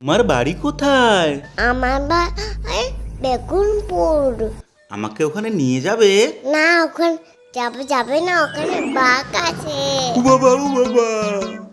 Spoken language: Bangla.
তোমার বাড়ি কোথায়? আমার বাড়ি বেগুনপুর। আমাকে ওখানে নিয়ে যাবে? না, ওখানে যাবে না, ওখানে বাঘ আছে। ও বাবা, ও বাবা।